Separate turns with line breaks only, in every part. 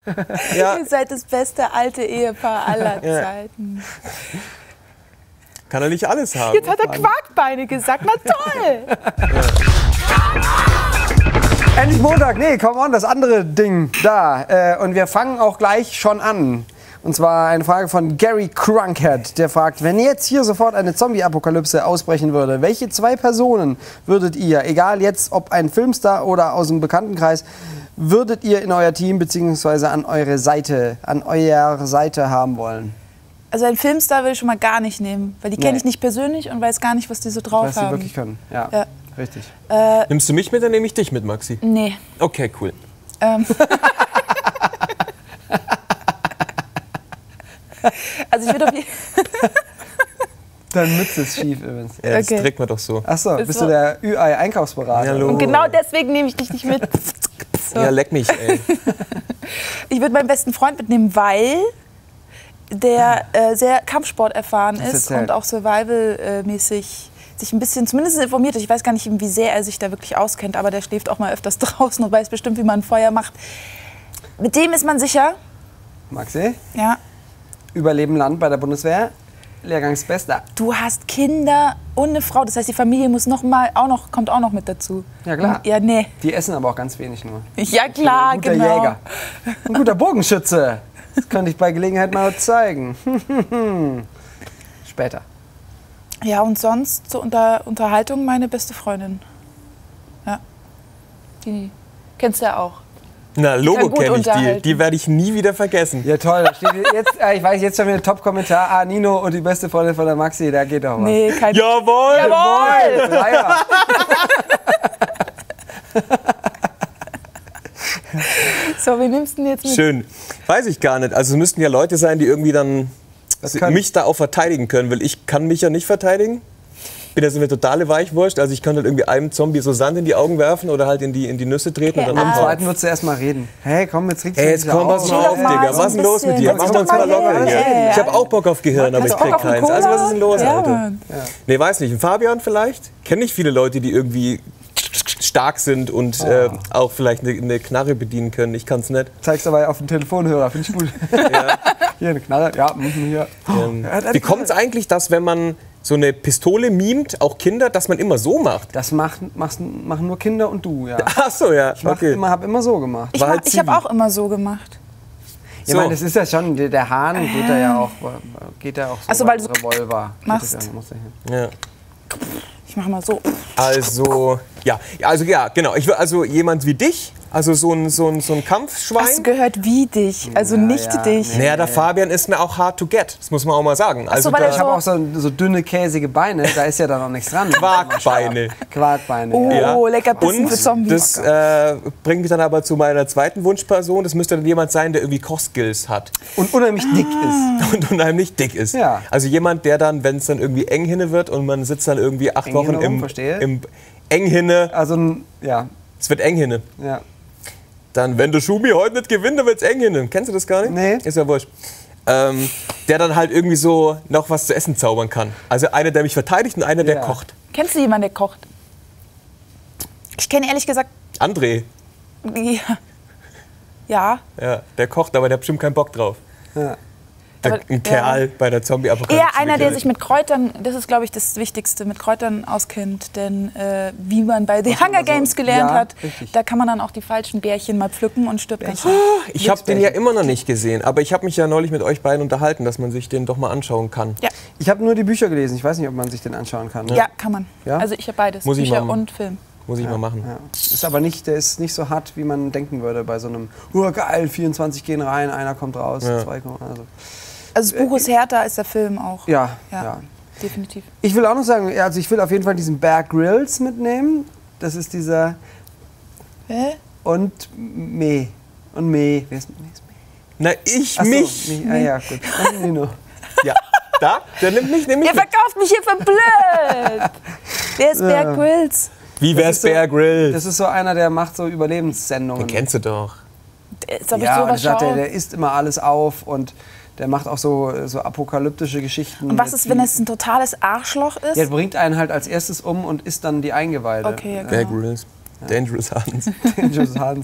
Ja.
Ihr seid das beste alte Ehepaar aller
Ja.
Zeiten.
Kann er nicht alles haben.
Jetzt hat er Quarkbeine gesagt. Na toll!
Endlich Montag, nee, come on, das andere Ding da. Und wir fangen auch gleich schon an. Und zwar eine Frage von Gary Crunkhead, der fragt, wenn jetzt hier sofort eine Zombie-Apokalypse ausbrechen würde, welche 2 Personen würdet ihr, egal jetzt ob ein Filmstar oder aus dem Bekanntenkreis, würdet ihr in euer Team bzw. an eurer Seite haben wollen?
Also einen Filmstar will ich schon mal gar nicht nehmen, weil die kenne ich nicht persönlich und weiß gar nicht, was die so drauf
Was sie
haben.
wirklich können, ja.
Ja.
Richtig.
Nimmst du mich mit, dann nehme ich dich mit, Maxi.
Nee.
Okay, cool.
Also ich würde auf jeden
Deine Mütze ist schief übrigens.
Ja, das
Okay.
trägt man doch so.
Achso,
Ist
bist
so.
du der Ü-Ei-Einkaufsberater?
Hallo.
Und genau deswegen nehme ich dich nicht mit. So.
Ja, leck mich, ey.
Ich würde meinen besten Freund mitnehmen, weil der sehr Kampfsport erfahren
Das
ist
erzählt.
und auch Survival-mäßig sich ein bisschen zumindest informiert ist. Ich weiß gar nicht, wie sehr er sich da wirklich auskennt, aber der schläft auch mal öfters draußen und weiß bestimmt, wie man ein Feuer macht. Mit dem ist man sicher.
Maxi,
Ja.
Überleben Land bei der Bundeswehr, Lehrgangsbester.
Du hast Kinder und eine Frau, das heißt, die Familie muss kommt auch noch mit dazu.
Ja, klar.
Ja, nee.
Die essen aber auch ganz wenig nur.
Ja, klar,
Ein guter
genau.
Jäger. Ein guter Bogenschütze. Das könnte ich bei Gelegenheit mal zeigen. Später.
Ja, und sonst zur Unterhaltung meine beste Freundin. Ja. Die kennst du ja auch.
Na, Logo
kann gut
kenne ich die.
unterhalten.
Die werde ich nie wieder vergessen.
Ja, toll. Da steht jetzt, ich weiß jetzt schon wieder Top-Kommentar. Ah, Nino und die beste Freundin von der Maxi, da geht doch was.
Nee, kein
Jawohl!
Jawohl!
Leider.
So, wie nimmst du denn jetzt mit?
Schön. Weiß ich gar nicht. Also es müssten ja Leute sein, die irgendwie dann
können.
mich da auch verteidigen können. Weil ich kann mich ja nicht verteidigen. Bin ja so eine totale Weichwurst. Also ich kann halt irgendwie einem Zombie so Sand in die Augen werfen oder halt in die Nüsse treten und dann
Am
umhauen.
zweiten würdest du erst mal reden. Hey, komm, jetzt regst du
Ey,
dich
jetzt komm, pass
auf.
mal auf,
Chill doch mal
Digga.
so
Was ist denn
ein
los mit
bisschen.
dir?
Komm
Mach
doch
mal uns
mal
mal locker
her.
hier.
Ja.
Ich hab auch Bock auf Gehirn, aber ich
Hast du
krieg
Bock auf eine
keins. Also was ist denn los,
Cola?
Alter?
Ja.
Nee, weiß nicht. Ein Fabian vielleicht? Kenne ich viele Leute, die irgendwie stark sind und auch vielleicht eine Knarre bedienen können. Ich kann's nicht.
Zeigst aber auf den Telefonhörer, finde ich gut. Hier eine Knarre, ja, hier.
Wie kommt es eigentlich, dass wenn man so eine Pistole mimt, auch Kinder, dass man immer so macht?
Das machen nur Kinder und du, ja.
Ach so, ja.
Ich hab immer so gemacht.
Ich
War halt
habe
Zivi.
auch immer so gemacht.
Ich
So.
meine, das ist ja schon, der Hahn geht da ja auch so
Ach so, weil du
Revolver.
machst.
Geht das ja, muss ja hin.
Ja.
Ich mache mal so.
Also, ja, genau. Ich will also jemand wie dich, also so ein Kampfschwein.
Hast du gehört, wie dich? Also nicht
ja,
dich.
nee.
Naja, der Fabian ist mir auch hard to get. Das muss man auch mal sagen. Also
weil
da-
er
Ich habe auch so dünne, käsige Beine, da ist ja dann noch nichts dran.
Quarkbeine.
Quarkbeine,
Oh,
ja.
lecker Bissen für Zombies.
Das bringt mich dann aber zu meiner zweiten Wunschperson. Das müsste dann jemand sein, der irgendwie Kochskills hat
Und unheimlich dick ist.
und unheimlich dick ist.
Ja.
Also jemand, der dann, wenn es dann irgendwie eng hinne wird und man sitzt dann irgendwie 8
Eng
Wochen
hinne rum, verstehe.
im eng hinne,
Also, ja,
es wird eng hinne.
ja.
Dann, wenn der Schumi heute nicht gewinnt, dann wird's eng hinne. Kennst du das gar nicht?
Nee.
Ist ja wurscht. Der dann halt irgendwie so noch was zu essen zaubern kann. Also einer, der mich verteidigt und einer, der
Ja.
kocht.
Kennst du jemanden, der kocht? Ich kenne ehrlich gesagt,
André,
ja. Ja.
ja, der kocht, aber der hat bestimmt keinen Bock drauf.
Ja.
Aber-
Ein Kerl bei der Zombie-Apokalypse.
Eher einer, der sich mit Kräutern, das ist glaube ich das Wichtigste, mit Kräutern auskennt. Denn wie man bei The Hunger Games gelernt
Ja,
hat,
richtig.
da kann man dann auch die falschen Bärchen mal pflücken und stirbt ganz schnell.
Ich habe den ja immer noch nicht gesehen, aber ich habe mich ja neulich mit euch beiden unterhalten, dass man sich den doch mal anschauen kann.
Ja,
Ich habe nur die Bücher gelesen, ich weiß nicht, ob man sich den anschauen kann.
ja, kann man.
Ja?
Also ich habe beides,
Muss ich
Bücher
mal-
und Film.
Muss ich mal machen.
Ja. Ist aber nicht, der ist nicht so hart, wie man denken würde bei so einem, geil, 24 gehen rein, einer kommt raus,
Ja.
2 kommen rein. Also.
Also das Buch ist härter als der Film auch.
Ja,
Ja.
ja.
Definitiv.
Ich will auch noch sagen, also ich will auf jeden Fall diesen Bear Grylls mitnehmen. Das ist dieser
Hä?
und Me. Und Me. Wer ist Me?
Na, ich
Ach so,
mich.
Me. Ah ja, gut. Und Nino.
Ja, da, der nimmt mich
Ihr
mit.
verkauft mich hier für blöd! Der ist Bear Grylls.
Wie wär's
ist so-
Bear Grylls?
Das ist so einer, der macht so Überlebenssendungen.
Den kennst du doch.
Jetzt hab ich
Ja, und
sowas
sagt,
schauen.
der isst immer alles auf und der macht auch so apokalyptische Geschichten.
Und was ist, wenn es ein totales Arschloch ist?
Der bringt einen halt als erstes um und isst dann die Eingeweide.
Okay, ja,
Bear
genau.
Grylls. Dangerous Hans.
Dangerous Hans.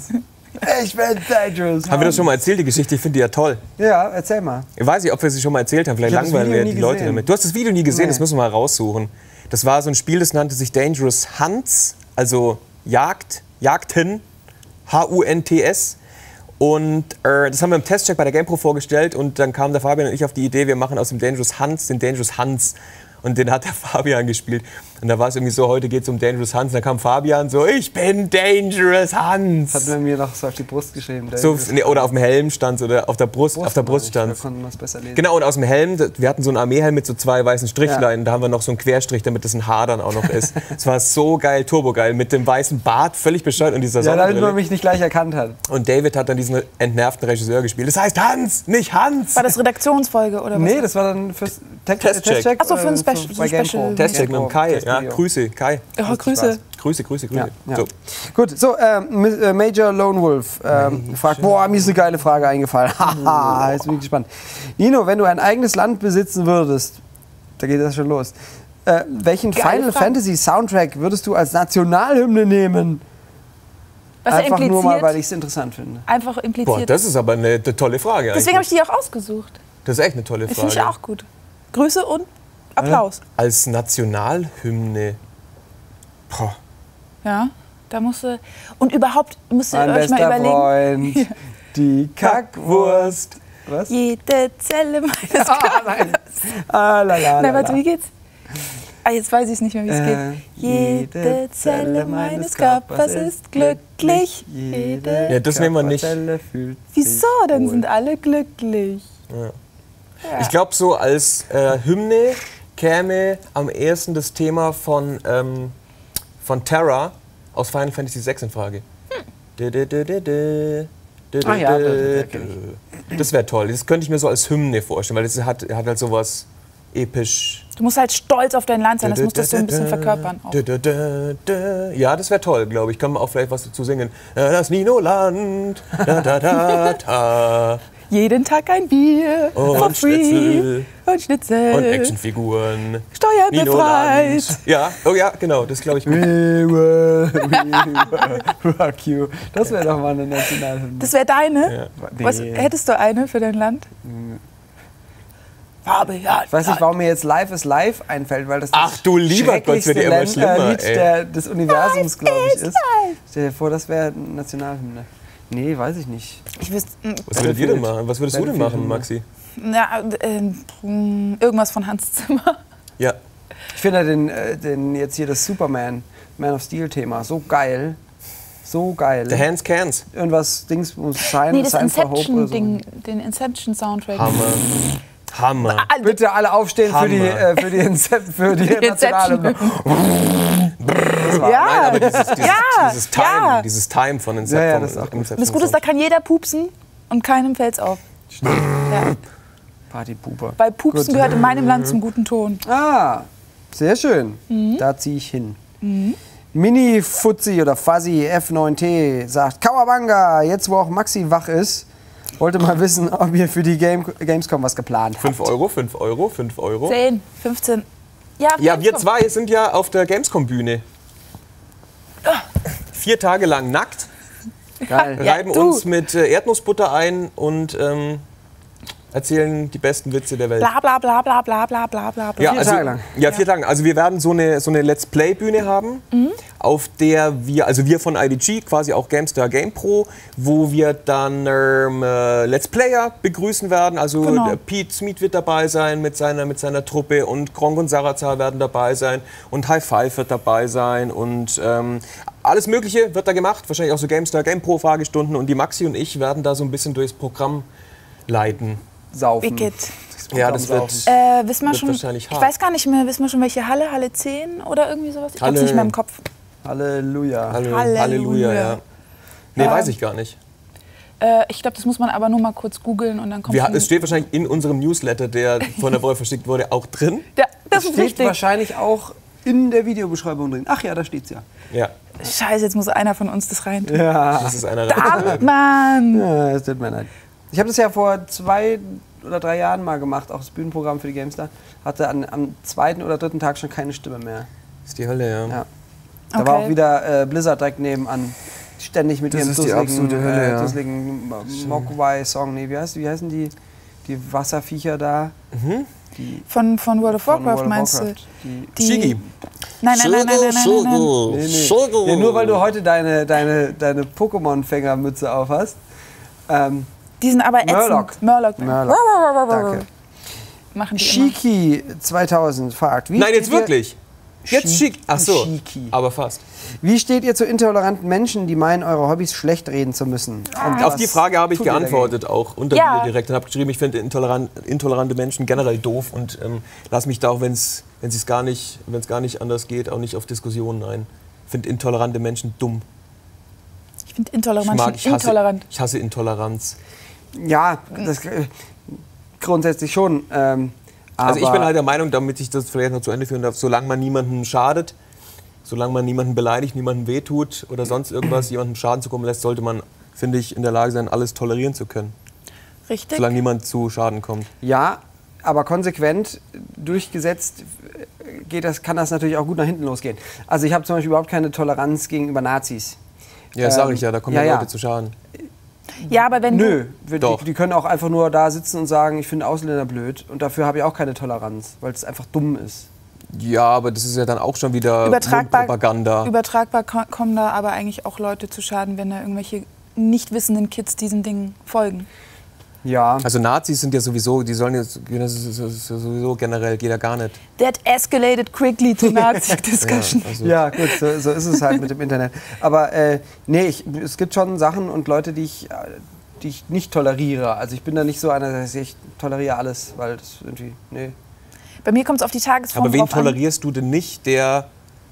Ich bin dangerous.
Haben wir das schon mal erzählt, die Geschichte? Ich finde die ja toll.
Ja, erzähl mal.
Ich weiß nicht, ob wir sie schon mal erzählt haben. Vielleicht
Ich hab das
langweilen
Video
wir
nie
die Leute
gesehen.
damit. Du hast das Video nie gesehen,
Nee.
das müssen wir mal raussuchen. Das war so ein Spiel, das nannte sich Dangerous Hunts, also Jagden, Hunts. Und das haben wir im Testcheck bei der GamePro vorgestellt und dann kamen der Fabian und ich auf die Idee, wir machen aus dem Dangerous Hunts den Dangerous Hunts. Und den hat der Fabian gespielt. Und da war es irgendwie so, heute geht es um Dangerous Hans. Da kam Fabian so, ich bin Dangerous Hans.
Hat man mir noch so auf die Brust geschrieben.
So, nee, oder auf dem Helm stand oder auf der Brust stand.
Da konnte man es besser lesen.
Genau, und aus dem Helm, wir hatten so einen Armeehelm mit so 2 weißen Strichlein. Da haben wir noch so einen Querstrich, damit das ein Haar dann auch noch ist. Es war so geil, turbogeil, mit dem weißen Bart, völlig bescheuert und dieser
Ja, damit
Sonnenbrille.
man mich nicht gleich erkannt hat.
Und David hat dann diesen entnervten Regisseur gespielt. Das heißt Hans, nicht Hans.
War das Redaktionsfolge oder was?
Nee, das war dann fürs
Testcheck.
Ach so, für ein
bei
Special.
GamePro.
Testcheck mit dem Kai. Ja,
Testvideo.
Grüße, Kai.
Oh, Grüße.
Grüße.
Ja, ja.
So.
Gut, so, Major Lone Wolf fragt, boah, mir ist eine geile Frage eingefallen. Haha, jetzt bin ich gespannt. Nino, wenn du ein eigenes Land besitzen würdest, da geht das schon los, welchen
Geile
Final
Frage.
Fantasy Soundtrack würdest du als Nationalhymne nehmen?
Was
Einfach
er
nur mal,
impliziert.
weil ich es interessant finde.
Einfach
Boah,
impliziert.
das ist aber eine tolle Frage.
Deswegen habe
eigentlich.
ich die auch ausgesucht.
Das ist echt eine tolle
Das
Frage.
finde ich auch gut. Grüße und Applaus.
Als Nationalhymne. Boah.
Ja, da musst du. Und überhaupt müsst ihr
Mein
euch mal
bester
überlegen.
Freund, die Kackwurst. Was?
Jede Zelle meines
Ah, nein. Ah, la, la,
Nein,
la,
warte,
la.
wie geht's? Ah, jetzt weiß ich nicht mehr, wie es geht. Jede Zelle meines Körpers ist glücklich.
Ja, das nehmen wir nicht.
Körperzelle fühlt
Wieso?
sich
Dann
wohl.
sind alle glücklich.
Ich glaube, so als Hymne käme am ehesten das Thema von Terra aus Final Fantasy VI in Frage.
Ah ja, das kenn
Das wäre toll. Das könnte ich mir so als Hymne vorstellen, weil das hat halt sowas episch.
Du musst halt stolz auf dein Land sein, das musst du so ein bisschen verkörpern. Auch.
Ja, das wäre toll, glaube ich. Kann man auch vielleicht was dazu singen. Das Nino-Land.
Jeden Tag ein Bier, for
Und
free.
Schnitzel.
Und Schnitzel.
Und Actionfiguren.
Steuerbefreit.
Nino-Land. Ja, oh ja, genau, das glaube ich gut.
We will rock you. Das wäre doch mal eine Nationalhymne.
Das wäre deine?
Ja.
Was, hättest du eine für dein Land? Fabian.
Ich weiß nicht, warum mir jetzt Life is Life einfällt, weil das
Ach du lieber Gott, es wird ja immer schlimmer,
Lied
ey.
des Universums, glaube ich, ist.
Life.
Stell dir vor, das wäre eine Nationalhymne. Nee, weiß ich nicht.
Ich wüsste,
Was würdet ihr denn machen? Was würdest du denn machen, Maxi?
irgendwas von Hans Zimmer.
Ja.
Ich finde den jetzt hier das Superman, Man of Steel Thema so geil. So geil.
The Hands Cans.
Irgendwas Dings muss sein.
Nee, das
Sign for Hope oder so.
Inception-Ding, den Inception-Soundtrack.
Hammer.
Bitte alle aufstehen für die,
Hammer.
für die Nationalhymne.
Nein, aber dieses Time von Inception.
Ja, ja, das ist auch gut.
Inception
Das Gute ist, da kann jeder pupsen und keinem fällt's auf. Ja.
Partypuper.
Weil Pupsen
Gut.
gehört in meinem Land zum guten Ton.
Ah, sehr schön. Da ziehe ich hin. Mini Fuzzi oder Fuzzy F9T sagt, Kawabanga, jetzt wo auch Maxi wach ist, wollte mal wissen, ob ihr für die Gamescom was geplant habt.
5 Euro, 5 Euro, 5 Euro.
10, 15. Ja,
Ja, wir
komm.
zwei sind ja auf der Gamescom-Bühne. 4 Tage lang nackt,
Geil.
Ja,
reiben
du.
uns mit Erdnussbutter ein und erzählen die besten Witze der Welt.
Bla bla bla bla bla bla bla bla.
Ja,
4 Tage lang.
Ja, 4 Tage. Also wir werden so eine Let's Play-Bühne haben, auf der wir von IDG, quasi auch GameStar GamePro, wo wir dann Let's Player begrüßen werden. Also
Genau.
der Pete Smith wird dabei sein mit seiner Truppe und Gronk und Sarazar werden dabei sein und High Five wird dabei sein und alles Mögliche wird da gemacht. Wahrscheinlich auch so GameStar GamePro Fragestunden und die Maxi und ich werden da so ein bisschen durchs Programm leiten.
Saufen.
Wicked.
Ja, das wird...
Wissen wir
Wird
schon,
wahrscheinlich
ich
hart.
weiß gar nicht mehr, wissen wir schon welche Halle? Halle 10 oder irgendwie sowas? Ich hab's
Halle-
nicht mehr im Kopf.
Halleluja.
Halleluja, ja. Nee, weiß ich gar nicht.
Ich glaube, das muss man aber nur mal kurz googeln und dann kommt
Es steht wahrscheinlich in unserem Newsletter, der von der Woche verschickt wurde, auch drin.
Ja, das ist
Steht
wichtig.
wahrscheinlich auch in der Videobeschreibung drin. Ach ja, da steht's ja.
Ja,
Scheiße, jetzt muss einer von uns das rein tun.
das ist einer
Verdammt, Mann!
Ja, es tut mir leid. Ich habe das ja vor 2 oder 3 Jahren mal gemacht, auch das Bühnenprogramm für die GameStar. Hatte am 2. oder 3. Tag schon keine Stimme mehr.
Das ist die Hölle, ja.
Ja. Da war
Okay.
auch wieder Blizzard direkt nebenan. ständig mit
Das
ihrem
ist die absolute Hölle, ja.
dusseligen Mogwai-Song. Nee, wie heißen die Wasserviecher da?
Von World of
Von
Warcraft
World of
meinst
Warcraft.
du?
Shigi.
Nein.
Nee. Ja, nur weil du heute deine Pokémon-Fängermütze auf hast.
Die sind aber ätzend.
Murloc.
Murloc.
Danke.
Machen die immer.
Shiki 2000 fragt.
Nein, jetzt wirklich. Jetzt
Shiki.
schick. Ach so,
Shiki.
aber fast.
Wie steht ihr zu intoleranten Menschen, die meinen, eure Hobbys schlecht reden zu müssen? Und
Auf
was
die Frage habe ich
tut ihr
geantwortet auch unter
Ja.
mir direkt und habe geschrieben, ich finde intolerante Menschen generell doof und lass mich da auch, wenn es gar nicht anders geht, auch nicht auf Diskussionen ein. Ich finde intolerante Menschen dumm.
Ich finde intolerant.
Ich hasse Intoleranz.
dagegen? Ja, das, grundsätzlich schon.
Also ich
aber-
bin halt der Meinung, damit ich das vielleicht noch zu Ende führen darf, solange man niemandem schadet, solange man niemanden beleidigt, niemandem wehtut oder sonst irgendwas, jemandem Schaden zukommen lässt, sollte man, finde ich, in der Lage sein, alles tolerieren zu können.
Richtig.
Solange niemand zu Schaden kommt.
Ja, aber konsequent durchgesetzt kann das natürlich auch gut nach hinten losgehen. Also ich habe zum Beispiel überhaupt keine Toleranz gegenüber Nazis.
Ja, das sage ich ja, da kommen ja Leute zu Schaden.
Ja, aber wenn
Nö,
Doch.
die können auch einfach nur da sitzen und sagen, ich finde Ausländer blöd. Und dafür habe ich auch keine Toleranz, weil es einfach dumm ist.
Ja, aber das ist ja dann auch schon wieder
Übertragbar
Propaganda.
kommen da aber eigentlich auch Leute zu Schaden, wenn da irgendwelche nicht wissenden Kids diesen Dingen folgen.
Ja.
Also Nazis sind ja sowieso, das ist sowieso generell, geht ja gar nicht.
That escalated quickly to Nazi-Discussion.
Also,
Ja, gut, so ist es halt mit dem Internet. Aber nee, es gibt schon Sachen und Leute, die ich nicht toleriere. Also ich bin da nicht so einer, dass ich toleriere alles, weil das irgendwie, nee.
Bei mir kommt es auf die Tagesform
aber wen
drauf an.
tolerierst du denn nicht, der...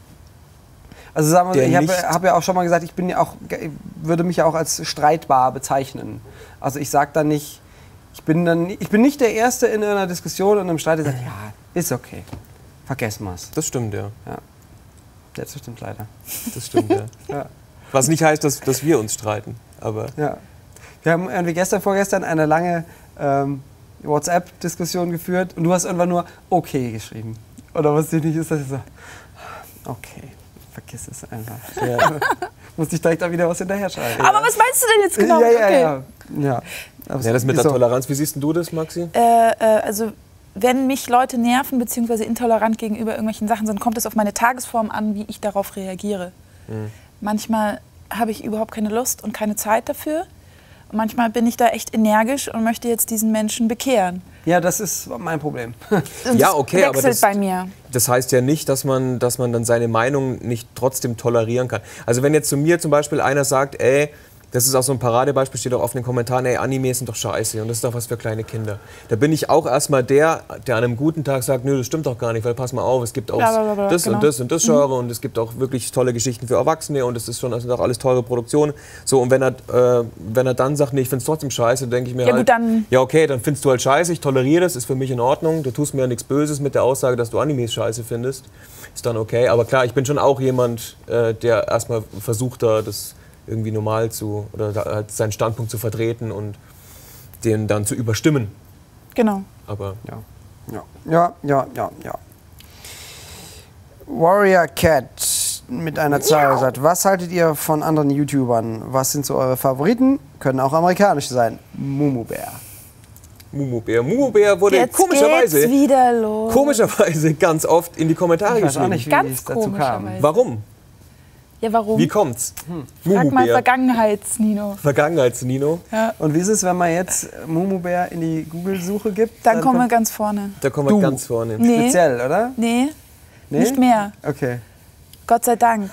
Also sagen wir,
Der
ich
nicht-
habe ja auch schon mal gesagt, ich würde mich ja auch als streitbar bezeichnen. Also ich sage dann nicht, ich bin nicht der Erste in einer Diskussion und einem Streit, der sagt, ja, ist okay, vergessen wir's.
Das stimmt, ja.
Das stimmt leider.
Das stimmt, ja.
Ja.
Was nicht heißt, dass wir uns streiten, aber...
Ja. Wir haben irgendwie vorgestern eine lange WhatsApp-Diskussion geführt und du hast irgendwann nur okay geschrieben. Oder was dir nicht ist, dass ich so, okay, vergiss es einfach.
Ja.
Musste ich direkt da wieder was hinterher schreiben.
Aber was meinst du denn jetzt genau?
Ja. Aber
Ja, das mit
ist
der
so.
Toleranz, wie siehst denn du das, Maxi?
Also wenn mich Leute nerven bzw. intolerant gegenüber irgendwelchen Sachen sind, kommt es auf meine Tagesform an, wie ich darauf reagiere. Manchmal habe ich überhaupt keine Lust und keine Zeit dafür. Und manchmal bin ich da echt energisch und möchte jetzt diesen Menschen bekehren.
Ja, das ist mein Problem.
Und
Ja,
das
okay, aber
wechselt
das-
bei mir.
Das heißt ja nicht, dass man dann seine Meinung nicht trotzdem tolerieren kann. Also wenn jetzt zu mir zum Beispiel einer sagt, ey, das ist auch so ein Paradebeispiel, steht auch oft in den Kommentaren, ey, Animes sind doch scheiße und das ist doch was für kleine Kinder. Da bin ich auch erstmal der an einem guten Tag sagt, nö, das stimmt doch gar nicht, weil pass mal auf, es gibt auch
Blablabla,
das
genau.
und das und das Genre und es gibt auch wirklich tolle Geschichten für Erwachsene und es ist schon, das sind auch alles teure Produktionen. So, und wenn er dann sagt, nee, ich find's trotzdem scheiße, dann denke ich mir
Ja,
halt,
gut, dann-
ja okay, dann findest du halt scheiße, ich toleriere das, ist für mich in Ordnung, du tust mir ja nichts Böses mit der Aussage, dass du Animes scheiße findest, ist dann okay. Aber klar, ich bin schon auch jemand, der erstmal versucht, da das irgendwie normal oder da halt seinen Standpunkt zu vertreten und den dann zu überstimmen.
Genau.
Aber
Ja. Warrior Cat mit einer Zahl sagt, was haltet ihr von anderen YouTubern? Was sind so eure Favoriten? Können auch amerikanische sein. Mumubär.
Mumubär wurde
Jetzt
komischerweise
geht's wieder los.
ganz oft in die Kommentare
Ich weiß auch
geschrieben.
nicht, wie
Ganz
es dazu kam.
komischerweise.
Warum?
Ja, warum?
Wie kommt's?
Frag mal
Mumubär.
Vergangenheits-Nino.
Vergangenheits-Nino.
Und wie ist es, wenn man jetzt Mumubär in die Google-Suche gibt?
Dann kommen wir ganz vorne.
Da kommen wir
Du.
ganz vorne.
Nee,
Speziell, oder?
nee,
Nee?
nicht mehr.
Okay.
Gott sei Dank.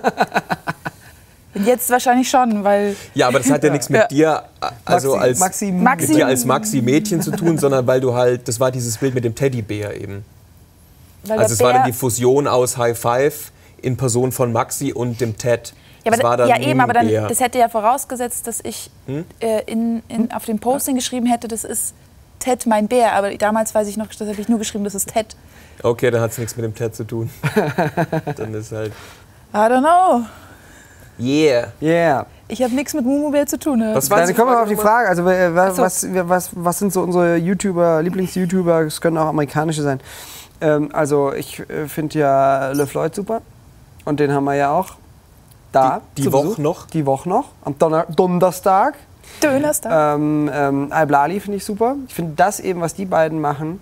Und jetzt wahrscheinlich schon, weil
Ja, aber das hat ja nichts mit dir, also als
Maxi
Maxi-
mit dir als Maxi-Mädchen zu tun, sondern weil du halt, das war dieses Bild mit dem Teddybär eben.
weil
Also es
der
war
Bär,
dann die Fusion aus High Five in Person von Maxi und dem Ted.
ja,
Das war
aber,
dann
ja eben, aber dann,
Mumubär.
das hätte ja vorausgesetzt, dass ich
Hm?
auf dem Posting geschrieben hätte, das ist Ted, mein Bär. Aber damals weiß ich noch, das habe ich nur geschrieben, das ist Ted.
Okay, dann hat es nichts mit dem Ted zu tun. Dann ist halt.
I don't know.
Yeah.
Yeah.
Ich habe nichts mit Mumubär zu tun.
Was war
Dann kommen wir auf die Frage. Also,
Ach
was sind so unsere Lieblings-YouTuber? Es können auch amerikanische sein. Also, ich finde ja Le Floyd super. Und den haben wir ja auch. da.
Die
zu
Woche
Besuch.
noch?
Die Woche noch. Am Donnerstag.
Dönerstag.
Al-Blali finde ich super. Ich finde das eben, was die beiden machen,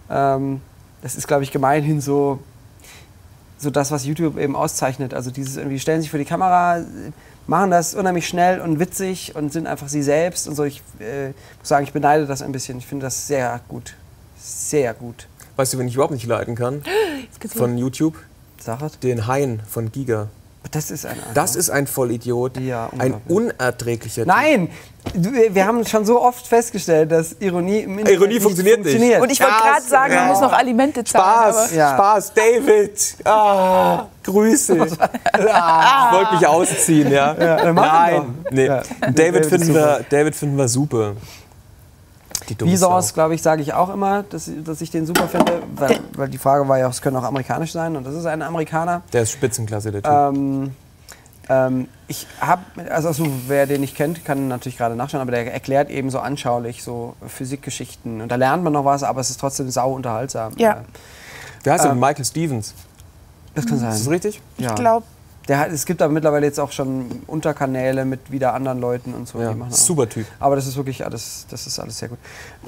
das ist, glaube ich, gemeinhin so das, was YouTube eben auszeichnet. Also dieses irgendwie stellen sich vor die Kamera, machen das unheimlich schnell und witzig und sind einfach sie selbst und so. Ich muss sagen, ich beneide das ein bisschen. Ich finde das sehr gut. Sehr gut.
Weißt du, wenn ich überhaupt nicht leiden kann? Von YouTube?
Sag es.
Den Hein von Giga.
Das ist
Das ist ein Vollidiot.
Ja,
ein
unglaublich.
unerträglicher Typ.
Nein! Wir haben schon so oft festgestellt, dass Ironie im Internet
Ironie
nicht
funktioniert nicht.
Und ich wollte gerade sagen, man muss noch Alimente zahlen.
Spaß,
aber-
Ja.
Spaß, David. Grüße. Ich wollte mich ausziehen, ja.
dann mach ihn
Nein, nee.
Ja.
David,
ist super.
David finden wir super. Die dumme
Vsauce,
Sau.
glaube ich, sage ich auch immer, dass ich den super finde. Weil die Frage war ja, es können auch amerikanisch sein und das ist ein Amerikaner.
Der ist Spitzenklasse, der Typ.
Ich habe, also wer den nicht kennt, kann natürlich gerade nachschauen, aber der erklärt eben so anschaulich so Physikgeschichten. Und da lernt man noch was, aber es ist trotzdem sau unterhaltsam.
Ja.
Der heißt Michael Stevens.
Das kann sein.
Ist das richtig?
Ja.
Ich glaube,
Es gibt aber mittlerweile jetzt auch schon Unterkanäle mit wieder anderen Leuten und so.
Ja,
Die machen auch.
super Typ.
Aber das ist wirklich alles, das ist alles sehr gut.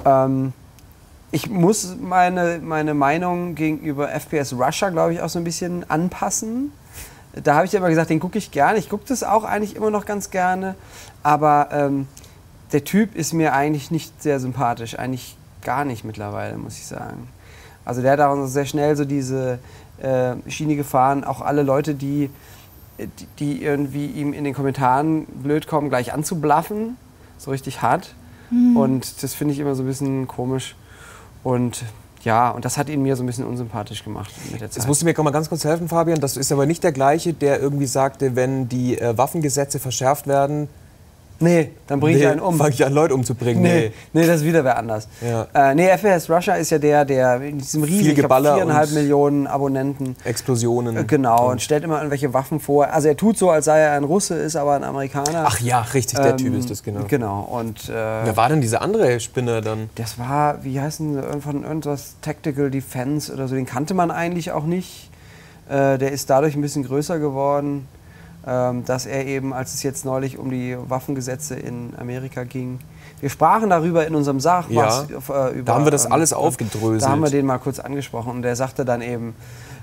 Ich muss meine Meinung gegenüber FPS Russia, glaube ich, auch so ein bisschen anpassen. Da habe ich ja immer gesagt, den gucke ich gerne. Ich gucke das auch eigentlich immer noch ganz gerne. Aber der Typ ist mir eigentlich nicht sehr sympathisch. Eigentlich gar nicht mittlerweile, muss ich sagen. Also der hat auch sehr schnell so diese Schiene gefahren. Auch alle Leute, die irgendwie ihm in den Kommentaren blöd kommen, gleich anzublaffen. So richtig hart. Und das finde ich immer so ein bisschen komisch. Und ja, und das hat ihn mir so ein bisschen unsympathisch gemacht mit der Zeit.
Jetzt musst du mir mal ganz kurz helfen, Fabian. Das ist aber nicht der gleiche, der irgendwie sagte, wenn die Waffengesetze verschärft werden,
Nee, dann bringe ich einen um.
fange ich an, Leute umzubringen.
Nee, das ist wieder wer anders.
Ja.
Nee, FPS Russia ist ja der in diesem riesigen, ich glaub,
Geballer
4,5
und
Millionen Abonnenten.
Explosionen.
Genau, und stellt immer irgendwelche Waffen vor. Also er tut so, als sei er ein Russe, ist aber ein Amerikaner.
Ach ja, richtig, der Typ ist das, genau.
Genau, und
Wer war denn dieser andere Spinner dann?
das war, wie heißt denn, von irgendwas Tactical Defense oder so, den kannte man eigentlich auch nicht. Der ist dadurch ein bisschen größer geworden, dass er eben, als es jetzt neulich um die Waffengesetze in Amerika ging, wir sprachen darüber in unserem Sach.
Ja,
über,
da haben wir das alles aufgedröselt.
Da haben wir den mal kurz angesprochen und der sagte dann eben,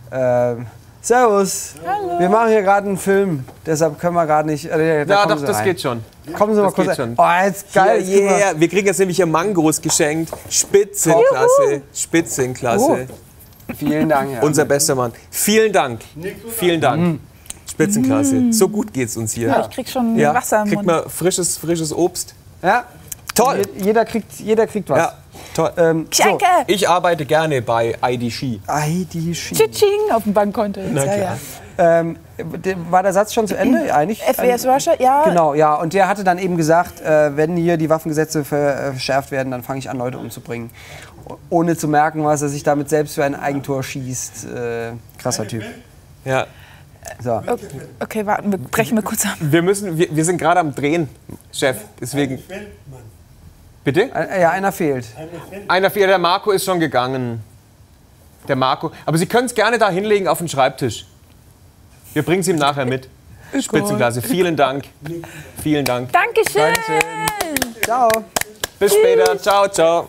Servus, wir machen hier gerade einen Film, deshalb können wir gerade nicht...
Ja, doch, das geht schon.
Kommen Sie mal
Das
kurz
geht
rein.
schon.
Oh, jetzt geil.
Hier, yeah. Wir kriegen jetzt nämlich hier Mangos geschenkt. Spitzenklasse. Spitzenklasse.
Vielen Dank. Ja.
Unser bester Mann. Vielen Dank. Vielen Dank. Spitzenklasse. So gut geht's uns hier.
ich krieg schon Wasser im
kriegt
Mund.
man frisches Obst.
Ja.
Toll.
Jeder kriegt was.
Ja, toll.
Geschenke!
Ich arbeite gerne bei IDC.
IDC.
Tschitsching auf dem Bankkonto.
Na
Ja,
klar.
ja.
War der Satz schon zu Ende? Eigentlich?
FPS Russia, ja.
Genau, ja. Und der hatte dann eben gesagt, wenn hier die Waffengesetze verschärft werden, dann fange ich an, Leute umzubringen. Ohne zu merken, was er sich damit selbst für ein Eigentor schießt. Krasser Typ.
Ja.
So.
Okay, warten, wir brechen wir kurz ab.
Wir sind gerade am Drehen, Chef. Deswegen. Bitte?
Ja, einer fehlt.
Einer fehlt, der Marco ist schon gegangen. Der Marco. Aber Sie können es gerne da hinlegen auf den Schreibtisch. Wir bringen es ihm nachher mit. Spitzenklasse. Vielen Dank. Vielen Dank.
Dankeschön!
Ciao.
Bis später. Ciao, ciao.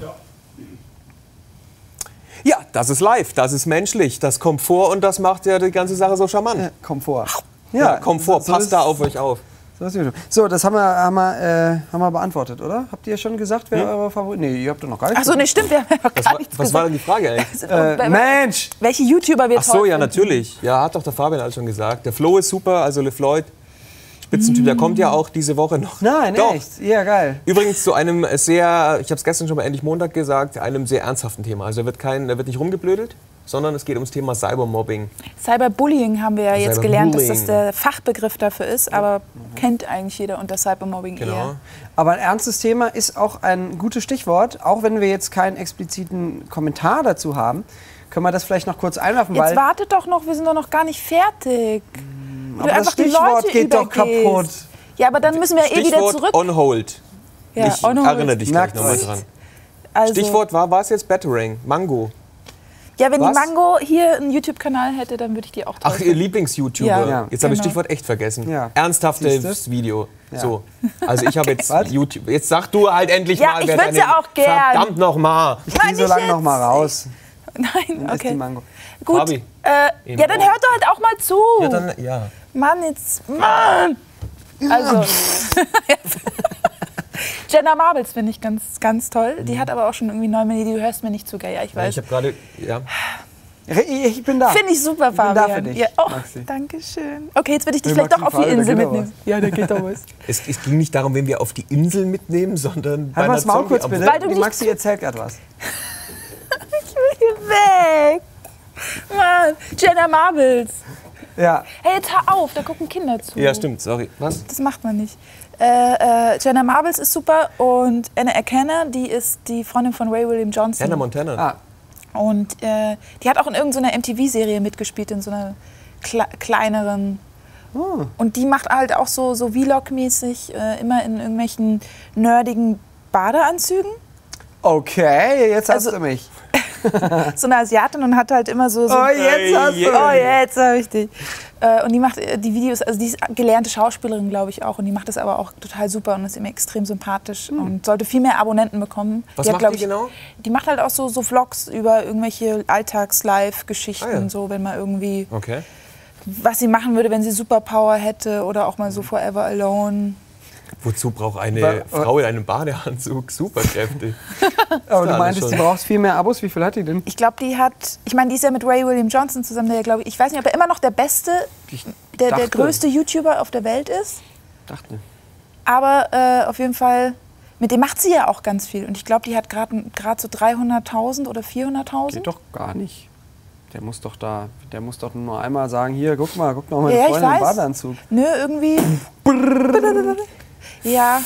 Ja, das ist live, das ist menschlich, das kommt vor und das macht ja die ganze Sache so charmant.
Komfort.
Ja, Komfort,
so
passt
ist-
da auf euch auf.
So, das haben wir beantwortet, oder? Habt ihr schon gesagt, wer eure Favorit? Nee, ihr habt doch noch gar nicht.
Achso, nee, stimmt, wir haben ja noch gar nichts
Was war
gesagt.
denn die Frage eigentlich?
Mensch!
Welche YouTuber wir
Ach so,
toll
ja,
finden.
natürlich. Ja, hat doch der Fabian alles schon gesagt. Der Flo ist super, also LeFloid, Spitzentyp, der kommt ja auch diese Woche noch.
Nein,
Doch.
echt? Ja, geil.
Übrigens zu einem sehr, ich habe es gestern schon bei Endlich Montag gesagt, einem sehr ernsthaften Thema. Also da wird nicht rumgeblödelt, sondern es geht ums Thema Cybermobbing.
Cyberbullying haben wir ja jetzt gelernt, dass das
Cyberbullying.
der Fachbegriff dafür ist, aber kennt eigentlich jeder unter Cybermobbing
Genau.
eher.
Aber ein ernstes Thema ist auch ein gutes Stichwort. Auch wenn wir jetzt keinen expliziten Kommentar dazu haben, können wir das vielleicht noch kurz einwerfen.
Jetzt
Weil
wartet doch noch, wir sind doch noch gar nicht fertig. Wie
aber
du
das
einfach die
Stichwort
Leute
geht doch
übergehst.
kaputt.
Ja, aber dann müssen wir ja eh wieder
Stichwort
zurück.
on hold.
Ja,
Ich
on hold.
erinnere dich gleich
Merkt's
nochmal
euch.
dran.
Also,
Stichwort war es jetzt Batarang, Mango.
Ja, wenn
Was?
die Mango hier einen YouTube-Kanal hätte, dann würde ich die auch toll
Ach, ihr Lieblings-YouTuber.
Ja,
Jetzt habe ich
genau.
Stichwort echt vergessen.
Ja.
Ernsthaftes
Siehste?
Video.
Ja.
So. Also ich habe jetzt
Was?
YouTube. Jetzt sag du halt endlich
Ja,
mal,
ich
wer
würd's
deine-
ja auch gern.
Verdammt nochmal.
Ich gehe so
nicht
lange
jetzt.
noch mal raus.
Nein,
Ist die
okay.
Mango.
Gut.
Fabi.
Ja, dann hört doch halt auch mal zu.
Ja, dann, ja.
Mann, jetzt. Mann! Also. Jenna Marbles finde ich ganz, ganz toll. Die hat aber auch schon irgendwie 9 Minuten. Du hörst mir nicht zu, gell? Ja, ich
Ich
weiß.
habe gerade. Ja.
Ich bin da.
Finde ich super,
bin da
Fabian.
für dich,
Ja, oh,
Maxi.
danke schön. Okay, jetzt würde ich dich
Nee,
vielleicht doch
Maxi,
auf die
Fall, da
Insel
geht doch
mitnehmen. Ja, da geht doch was.
Es ging nicht darum, wen wir auf die Insel mitnehmen, sondern bei
Halt mal das Maul kurz
Zombie-
bitte.
Weil du
Die
nicht-
Maxi erzählt gerade was.
Ich will hier weg. Mann, Jenna Marbles.
Ja.
Hey, jetzt hör auf, da gucken Kinder zu.
Ja, stimmt, sorry. Was?
Das macht man nicht. Jenna Marbles ist super und Anna Akenna, die ist die Freundin von Ray William Johnson.
Hannah Montana.
Ah,
Und die hat auch in irgendeiner MTV-Serie mitgespielt, in so einer kleineren. Und die macht halt auch so Vlog-mäßig, immer in irgendwelchen nerdigen Badeanzügen.
okay, jetzt hast
Also-
du mich.
So eine Asiatin und hat halt immer so
Oh, jetzt hast du
Oh,
mich.
jetzt habe ich dich. Und die macht die Videos, also die ist gelernte Schauspielerin, glaube ich auch. Und die macht das aber auch total super und ist immer extrem sympathisch und sollte viel mehr Abonnenten bekommen.
Was
hat,
macht
glaub
die genau?
Die macht halt auch so Vlogs über irgendwelche Alltags-Live-Geschichten,
Ah, ja.
so wenn man irgendwie,
Okay.
was sie machen würde, wenn sie Superpower hätte oder auch mal so Forever Alone.
Wozu braucht eine Frau in einem Badeanzug Superkräfte?
Aber du
alles
meintest,
schon.
du brauchst viel mehr Abos. Wie viel hat die denn?
Ich glaube, die ist ja mit Ray William Johnson zusammen, der glaube ich weiß nicht, ob er immer noch der beste, der
dachte-
größte YouTuber auf der Welt ist.
Dachte.
Aber auf jeden Fall, mit dem macht sie ja auch ganz viel. Und ich glaube, die hat gerade so 300.000 oder 400.000.
Geht doch gar nicht. Der muss doch nur einmal sagen, hier, guck mal meine
Ja, ich
Freundin im
weiß.
Badeanzug.
Nö, irgendwie. Ja.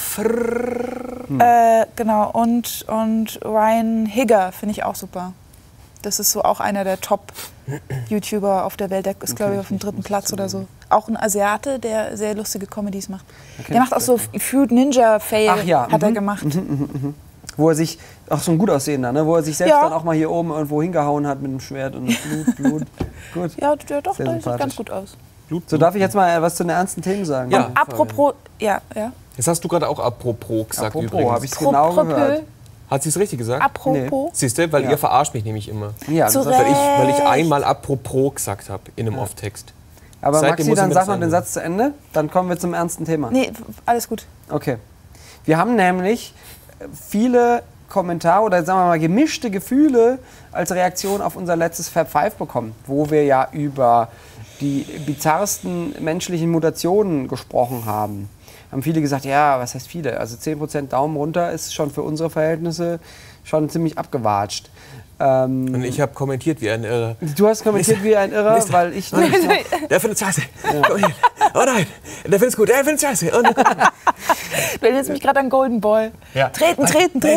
Genau. Und Ryan Higger finde ich auch super. Das ist so auch einer der Top-YouTuber auf der Welt. Der ist, glaube ich, auf dem 3. Platz oder so. Auch ein Asiate, der sehr lustige Comedies macht. Der macht auch so Fruit Ninja Fail,
Ach ja,
hat er gemacht.
Wo er sich, auch so ein gut aussehender, ne? Wo er sich selbst
Ja.
dann auch mal hier oben irgendwo hingehauen hat mit dem Schwert und Blut. Gut.
Ja, doch,
Sehr
das sieht
sympathisch.
ganz gut aus.
So, darf ich jetzt mal was zu den ernsten Themen sagen?
Ja.
Apropos, ja.
Das hast du gerade auch apropos gesagt
Apropos,
übrigens.
habe ich es genau gehört.
Hat sie es richtig gesagt?
Apropos.
Siehst du, weil
Ja.
ihr verarscht mich nämlich immer.
Ja,
Zu
das
Recht.
Weil ich einmal apropos gesagt habe in einem Off-Text.
aber
Seitdem
Maxi,
muss ich
dann
mir
sag
das
noch den
anhören.
Satz zu Ende, dann kommen wir zum ernsten Thema.
Nee, alles gut.
Okay. Wir haben nämlich viele Kommentare oder sagen wir mal gemischte Gefühle als Reaktion auf unser letztes Fab 5 bekommen, wo wir ja über die bizarrsten menschlichen Mutationen gesprochen haben. Haben viele gesagt, ja, was heißt viele? Also 10% Daumen runter ist schon für unsere Verhältnisse schon ziemlich abgewatscht.
Und ich habe kommentiert wie ein Irrer.
Du hast kommentiert wie ein Irrer,
Mister.
weil ich nämlich noch
Der findet scheiße. Komm her. Oh nein, der findet gut, der findet scheiße. Oh nein.
Du erinnerst mich gerade an Golden Boy.
Ja.
Treten.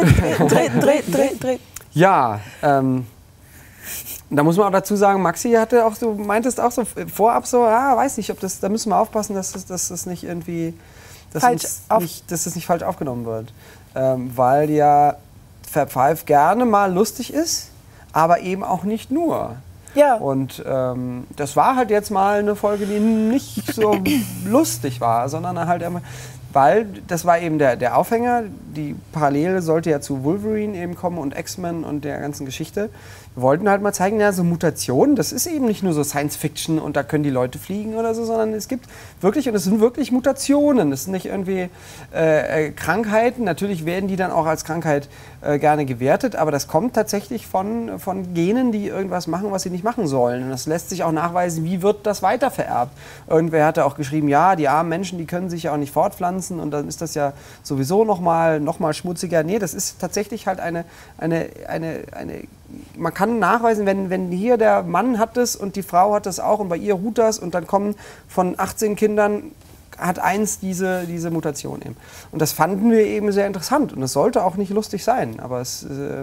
Ja, da muss man auch dazu sagen, Maxi hatte auch so, meintest auch so vorab so, weiß nicht, ob das, da müssen wir aufpassen, dass das nicht irgendwie, dass das nicht falsch aufgenommen wird. Weil ja Fab 5 gerne mal lustig ist, aber eben auch nicht nur.
Ja.
Und das war halt jetzt mal eine Folge, die nicht so lustig war, sondern halt einfach, weil das war eben der Aufhänger. Die Parallele sollte ja zu Wolverine eben kommen und X-Men und der ganzen Geschichte. Wir wollten halt mal zeigen, ja, so Mutationen, das ist eben nicht nur so Science-Fiction und da können die Leute fliegen oder so, sondern es gibt wirklich, und es sind wirklich Mutationen. Es sind nicht irgendwie Krankheiten. Natürlich werden die dann auch als Krankheit gerne gewertet, aber das kommt tatsächlich von Genen, die irgendwas machen, was sie nicht machen sollen. Und das lässt sich auch nachweisen, wie wird das weitervererbt. Irgendwer hatte auch geschrieben, ja, die armen Menschen, die können sich ja auch nicht fortpflanzen und dann ist das ja sowieso noch mal schmutziger. Nee, das ist tatsächlich halt eine man kann nachweisen, wenn hier der Mann hat es und die Frau hat das auch und bei ihr ruht das und dann kommen von 18 Kindern, hat eins diese Mutation eben. Und das fanden wir eben sehr interessant und es sollte auch nicht lustig sein, aber ich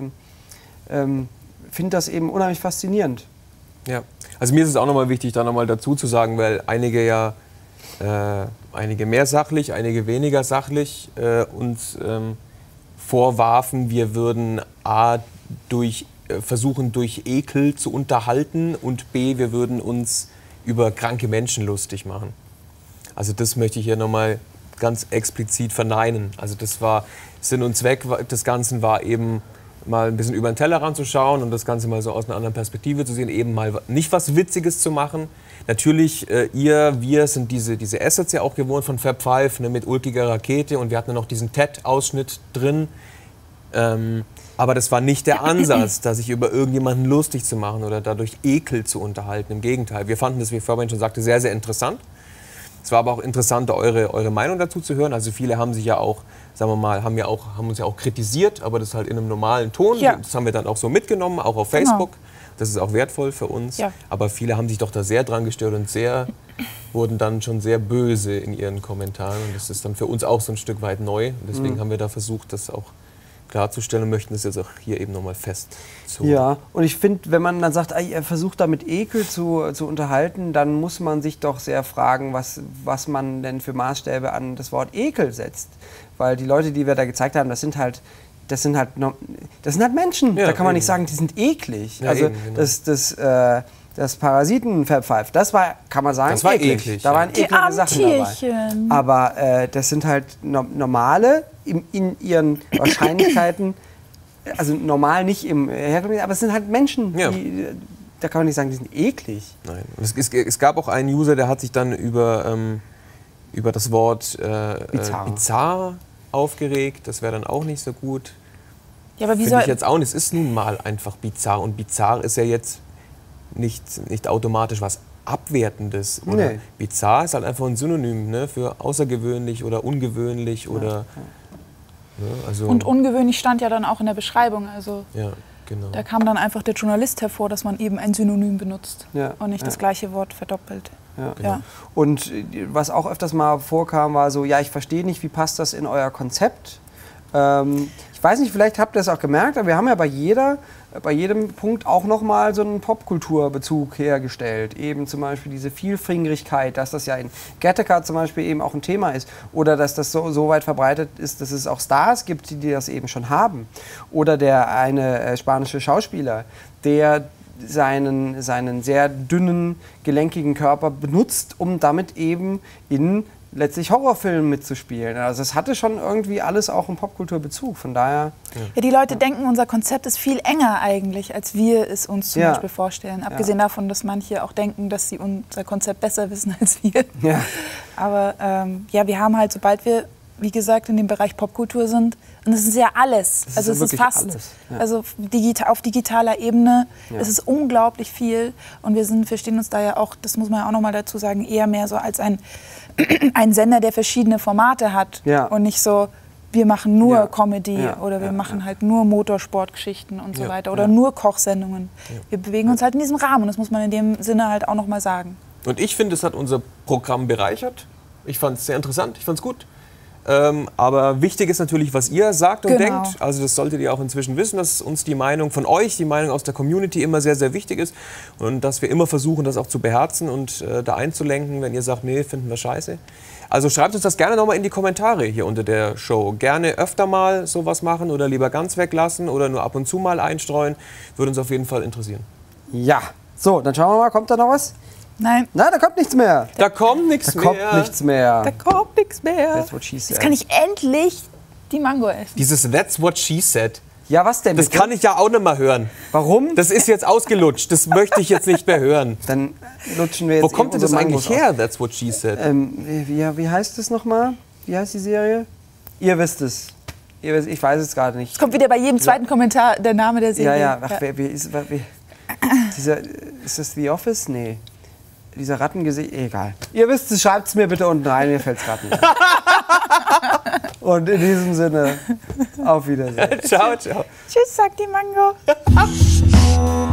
finde das eben unheimlich faszinierend.
Ja, also mir ist es auch nochmal wichtig, da nochmal dazu zu sagen, weil einige mehr sachlich, einige weniger sachlich uns vorwarfen, wir würden durch versuchen, durch Ekel zu unterhalten und B, wir würden uns über kranke Menschen lustig machen. Also das möchte ich hier nochmal ganz explizit verneinen. Also das war Sinn und Zweck des Ganzen war eben mal ein bisschen über den Tellerrand zu schauen und das Ganze mal so aus einer anderen Perspektive zu sehen, eben mal nicht was Witziges zu machen. Natürlich, wir sind diese Assets ja auch gewohnt von Fab Five, ne, mit ulkiger Rakete und wir hatten noch diesen TED-Ausschnitt drin. Aber das war nicht der Ansatz, da sich über irgendjemanden lustig zu machen oder dadurch Ekel zu unterhalten. Im Gegenteil, wir fanden das, wie Fabian schon sagte, sehr, sehr interessant. Es war aber auch interessant, eure Meinung dazu zu hören. Also viele haben sich ja auch, sagen wir mal, haben uns ja auch kritisiert, aber das halt in einem normalen Ton. Ja. Das haben wir dann auch so mitgenommen, auch auf Facebook. Genau. Das ist auch wertvoll für uns. Ja. Aber viele haben sich doch da sehr dran gestört und wurden dann schon sehr böse in ihren Kommentaren. Und das ist dann für uns auch so ein Stück weit neu. Und deswegen haben wir da versucht, das auch klarzustellen und möchten das jetzt auch hier eben nochmal festzuhalten.
Ja, und ich finde, wenn man dann sagt, er versucht da mit Ekel zu unterhalten, dann muss man sich doch sehr fragen, was man denn für Maßstäbe an das Wort Ekel setzt. Weil die Leute, die wir da gezeigt haben, das sind halt Menschen. Ja, da kann man nicht sagen, die sind eklig. Ja, also eben, genau. Das Parasiten-Fab Five, das war, kann man sagen,
das war eklig.
Da waren eklige Sachen dabei. Aber das sind halt normale in ihren Wahrscheinlichkeiten, also normal nicht im Herkunft, aber es sind halt Menschen, da kann man nicht sagen, die sind eklig.
Nein. Es gab auch einen User, der hat sich dann über das Wort bizarr aufgeregt. Das wäre dann auch nicht so gut.
Ja, aber
finde ich jetzt auch nicht. Es ist nun mal einfach bizarr und bizarr ist ja jetzt nicht automatisch was Abwertendes. Oder nee. Bizarr ist halt einfach ein Synonym, ne, für außergewöhnlich oder ungewöhnlich oder. Ne, also
und ungewöhnlich stand ja dann auch in der Beschreibung. Also
ja, genau.
Da kam dann einfach der Journalist hervor, dass man eben ein Synonym benutzt und nicht das gleiche Wort verdoppelt.
Ja. Genau. Und was auch öfters mal vorkam, war so, ja, ich verstehe nicht, wie passt das in euer Konzept? Ich weiß nicht, vielleicht habt ihr es auch gemerkt, aber wir haben ja bei jedem Punkt auch nochmal so einen Popkulturbezug hergestellt. Eben zum Beispiel diese Vielfingerigkeit, dass das ja in Gattaca zum Beispiel eben auch ein Thema ist. Oder dass das so weit verbreitet ist, dass es auch Stars gibt, die das eben schon haben. Oder der eine spanische Schauspieler, der seinen sehr dünnen, gelenkigen Körper benutzt, um damit eben in letztlich Horrorfilmen mitzuspielen. Also es hatte schon irgendwie alles auch einen Popkulturbezug, von daher...
Ja, die Leute denken, unser Konzept ist viel enger eigentlich, als wir es uns zum Beispiel vorstellen. Abgesehen davon, dass manche auch denken, dass sie unser Konzept besser wissen als wir. Ja. Aber wir haben halt, sobald wir, wie gesagt, in dem Bereich Popkultur sind, und das ist ja alles, also es ist fast, also auf digitaler Ebene, es ist unglaublich viel und wir stehen uns da ja auch, das muss man ja auch nochmal dazu sagen, eher mehr so als ein Sender, der verschiedene Formate hat und nicht so, wir machen nur Comedy oder wir machen halt nur Motorsportgeschichten und so weiter oder nur Kochsendungen. Wir bewegen uns halt in diesem Rahmen und das muss man in dem Sinne halt auch nochmal sagen.
Und ich finde, es hat unser Programm bereichert. Ich fand es sehr interessant, ich fand es gut. Aber wichtig ist natürlich, was ihr sagt und denkt. Also das solltet ihr auch inzwischen wissen, dass uns die Meinung von euch, die Meinung aus der Community immer sehr, sehr wichtig ist. Und dass wir immer versuchen, das auch zu beherzen und da einzulenken, wenn ihr sagt, nee, finden wir scheiße. Also schreibt uns das gerne nochmal in die Kommentare hier unter der Show. Gerne öfter mal sowas machen oder lieber ganz weglassen oder nur ab und zu mal einstreuen. Würde uns auf jeden Fall interessieren.
Ja, so, dann schauen wir mal, kommt da noch was?
Nein.
Nein, da kommt nichts mehr.
Da kommt nichts mehr.
Da kommt nichts mehr.
Da kommt nichts mehr.
That's what she said.
Jetzt kann ich endlich die Mango essen.
Dieses That's what she said.
Ja, was denn?
Das kann ich ja auch nicht mehr hören.
Warum?
Das ist jetzt ausgelutscht. Das möchte ich jetzt nicht mehr hören.
Dann lutschen wir jetzt.
Wo kommt denn das eigentlich her, That's what she said?
Wie heißt es nochmal? Wie heißt die Serie? Ihr wisst es. Ich weiß es gerade nicht.
Es kommt wieder bei jedem zweiten Kommentar der Name der Serie.
Ja. Ach, ist das The Office? Nee. Dieser Rattengesicht, egal. Ihr wisst es, schreibt es mir bitte unten rein, mir fällt's gerade nicht. Und in diesem Sinne, auf Wiedersehen.
Ciao, ciao.
Tschüss, sagt die Mango.